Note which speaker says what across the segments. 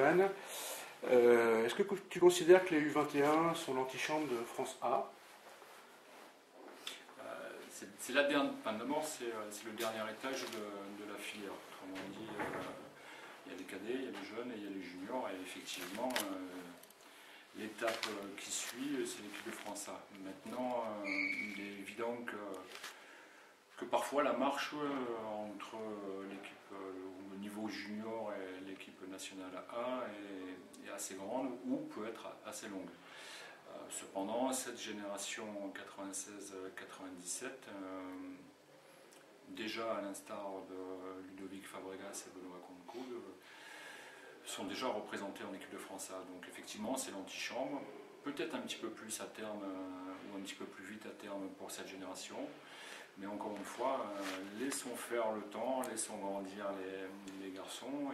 Speaker 1: Johan. Est-ce que tu considères que les U21 sont l'antichambre de France A?
Speaker 2: C'est la dernière. Enfin, d'abord, c'est le dernier étage de la filière. Autrement dit, il y a les cadets, il y a les jeunes et il y a les juniors. Et effectivement, l'étape qui suit, c'est l'équipe de France A. Maintenant, il est évident que parfois la marche entre l'équipe au niveau junior et l'équipe nationale A est assez grande ou peut être assez longue. Cependant, cette génération 96-97, déjà à l'instar de Ludovic Fabregas et Benoît Concoud, sont déjà représentés en équipe de France A. Donc effectivement, c'est l'antichambre, peut-être un petit peu plus à terme ou un petit peu plus vite à terme pour cette génération. Mais encore une fois, laissons faire le temps, laissons grandir les garçons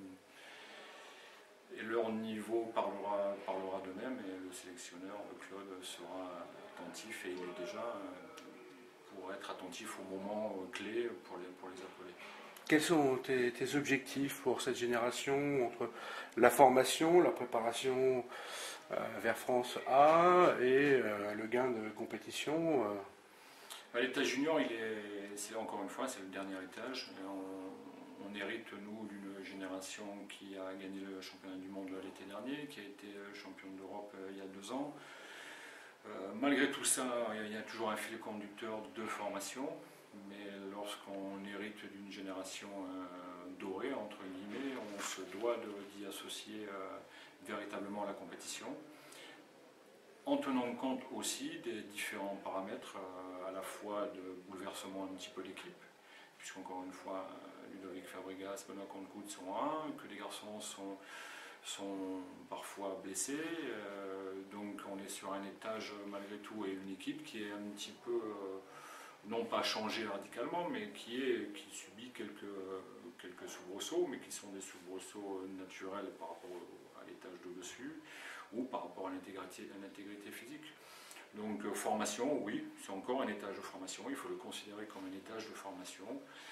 Speaker 2: et leur niveau parlera d'eux-mêmes et le sélectionneur, Claude, sera attentif et il est déjà pour être attentif au moment clé pour les appeler.
Speaker 1: Quels sont tes objectifs pour cette génération entre la formation, la préparation vers France A et le gain de compétition
Speaker 2: L'étage junior, c'est encore une fois, c'est le dernier étage. On hérite, nous, d'une génération qui a gagné le championnat du monde l'été dernier, qui a été championne d'Europe il y a 2 ans. Malgré tout ça, il y a toujours un fil conducteur de formation, mais lorsqu'on hérite d'une génération dorée, entre guillemets, on se doit d'y associer véritablement la compétition, en tenant compte aussi des différents paramètres, à la fois de bouleversement un petit peu d'équipe, puisqu'encore une fois, Ludovic Fabregas, Benoît Concoud sont que les garçons sont parfois blessés, donc on est sur un étage malgré tout et une équipe qui est un petit peu, non pas changée radicalement, mais qui subit quelques soubresauts, mais qui sont des soubresauts naturels par rapport à l'étage de dessus, ou par rapport à l'intégrité physique. Donc formation, oui, c'est encore un étage de formation, il faut le considérer comme un étage de formation.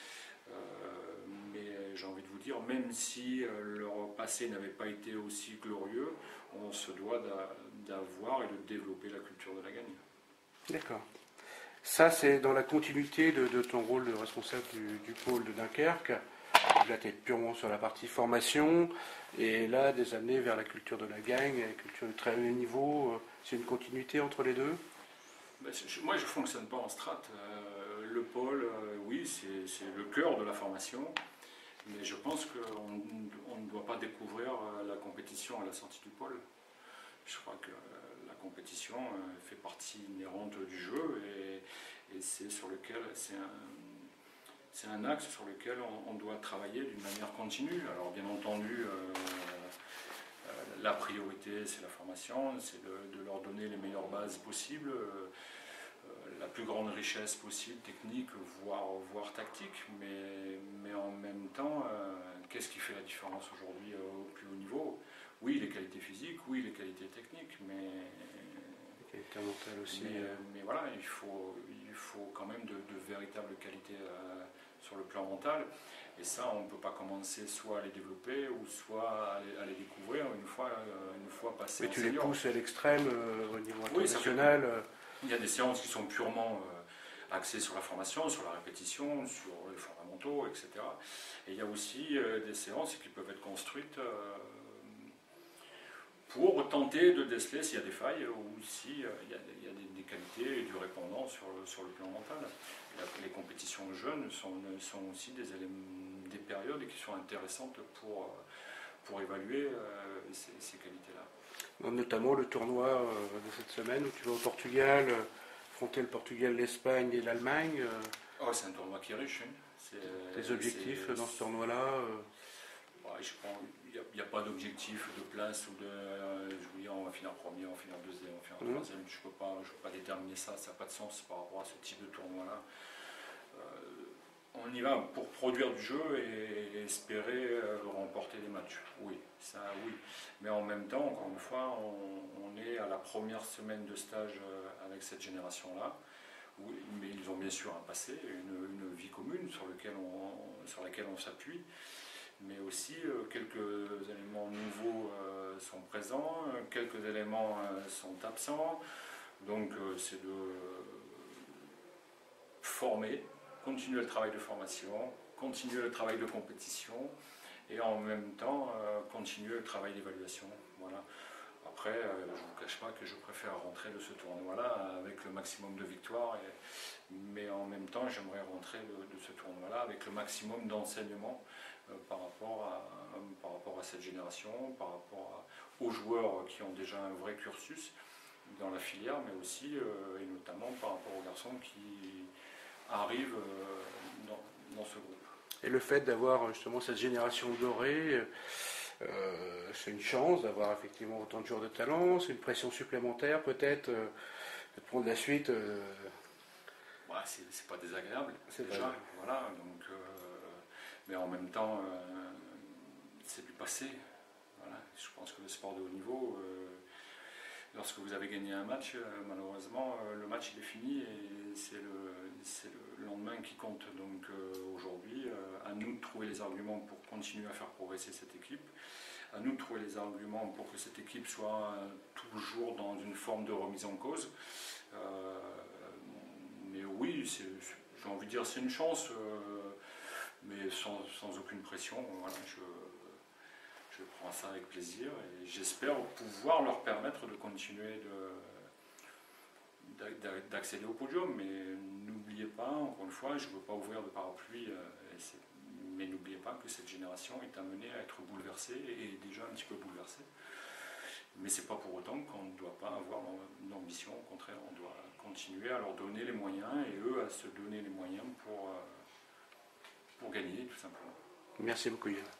Speaker 2: Mais j'ai envie de vous dire, même si leur passé n'avait pas été aussi glorieux, on se doit d'avoir et de développer la culture de la gagne.
Speaker 1: D'accord. Ça, c'est dans la continuité de ton rôle de responsable du pôle de Dunkerque. Là, tu es purement sur la partie formation, et là, des années vers la culture de la gagne, la culture de très haut niveau. C'est une continuité entre les deux?
Speaker 2: Moi, je ne fonctionne pas en strat. Le pôle, oui, c'est le cœur de la formation, mais je pense qu'on ne doit pas découvrir la compétition à la sortie du pôle. Je crois que la compétition fait partie inhérente du jeu et c'est sur lequel c'est un axe sur lequel on doit travailler d'une manière continue. Alors bien entendu, la priorité c'est la formation, c'est de leur donner les meilleures bases possibles, la plus grande richesse possible, technique, voire tactique, mais en même temps, qu'est-ce qui fait la différence aujourd'hui au plus haut niveau? Oui, les qualités physiques, oui, les qualités techniques, mais
Speaker 1: les qualités mentales aussi.
Speaker 2: Mais voilà, il faut quand même de véritables qualités sur le plan mental. Et ça, on ne peut pas commencer soit à les développer ou soit à les découvrir une fois passé.
Speaker 1: Mais tu les pousses à l'extrême au niveau
Speaker 2: oui,
Speaker 1: international.
Speaker 2: Il y a des séances qui sont purement axées sur la formation, sur la répétition, sur les fondamentaux, etc. Et il y a aussi des séances qui peuvent être construites pour tenter de déceler s'il y a des failles ou s'il y a des qualités et du répondant sur le plan mental. Les compétitions jeunes sont aussi des périodes qui sont intéressantes pour évaluer ces qualités-là.
Speaker 1: Notamment le tournoi de cette semaine où tu vas au Portugal, affronter le Portugal, l'Espagne et l'Allemagne.
Speaker 2: Oh, c'est un tournoi qui est riche. Hein.
Speaker 1: Tes objectifs dans ce tournoi-là
Speaker 2: il n'y a pas d'objectif de place ou je veux dire on va finir premier, on va finir deuxième, on va finir troisième. Je ne peux pas déterminer ça n'a pas de sens par rapport à ce type de tournoi-là. On y va pour produire du jeu et espérer remporter des matchs. Oui, ça oui. Mais en même temps, encore une fois, on est à la première semaine de stage avec cette génération-là. Oui, mais ils ont bien sûr un passé, une vie commune sur laquelle on s'appuie. mais aussi quelques éléments nouveaux sont présents, quelques éléments sont absents. Donc c'est de former, continuer le travail de formation, continuer le travail de compétition et en même temps continuer le travail d'évaluation. Voilà. Après, je ne vous cache pas que je préfère rentrer de ce tournoi-là avec le maximum de victoires, mais en même temps j'aimerais rentrer de ce tournoi-là avec le maximum d'enseignements par rapport à cette génération, par rapport aux joueurs qui ont déjà un vrai cursus dans la filière, mais aussi et notamment par rapport aux garçons qui arrivent dans ce groupe.
Speaker 1: Et le fait d'avoir justement cette génération dorée, c'est une chance d'avoir effectivement autant de joueurs de talent, c'est une pression supplémentaire peut-être de prendre la suite.
Speaker 2: Bah, c'est pas désagréable,
Speaker 1: déjà.
Speaker 2: Pas... Voilà, donc, mais en même temps, c'est du passé. Voilà. Je pense que le sport de haut niveau, lorsque vous avez gagné un match, malheureusement, le match il est fini et c'est le lendemain qui compte. Donc aujourd'hui, à nous de trouver les arguments pour continuer à faire progresser cette équipe, à nous de trouver les arguments pour que cette équipe soit toujours dans une forme de remise en cause. Mais oui, j'ai envie de dire c'est une chance, mais sans aucune pression. Voilà, je prends ça avec plaisir et j'espère pouvoir leur permettre de continuer d'accéder au podium. Mais n'oubliez pas, encore une fois, je ne veux pas ouvrir de parapluie, mais n'oubliez pas que cette génération est amenée à être bouleversée et déjà un petit peu bouleversée. Mais ce n'est pas pour autant qu'on ne doit pas avoir une ambition, au contraire, on doit continuer à leur donner les moyens et eux à se donner les moyens pour gagner tout simplement.
Speaker 1: Merci beaucoup Yann.